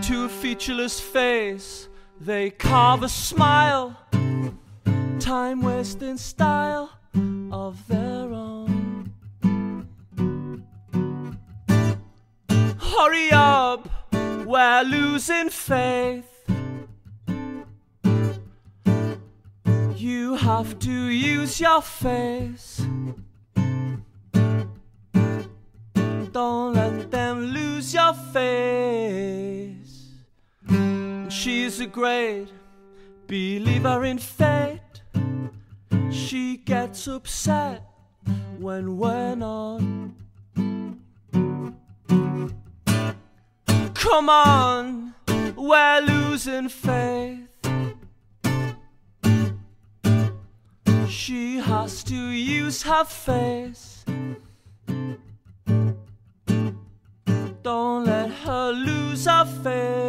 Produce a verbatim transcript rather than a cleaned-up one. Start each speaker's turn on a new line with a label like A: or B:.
A: To a featureless face they carve a smile, time wasting style of their own. Hurry up, we're losing faith. You have to use your face. Don't let them lose your face. She's a great believer in fate. She gets upset when we're not. Come on, we're losing faith. She has to use her face. Don't let her lose her face.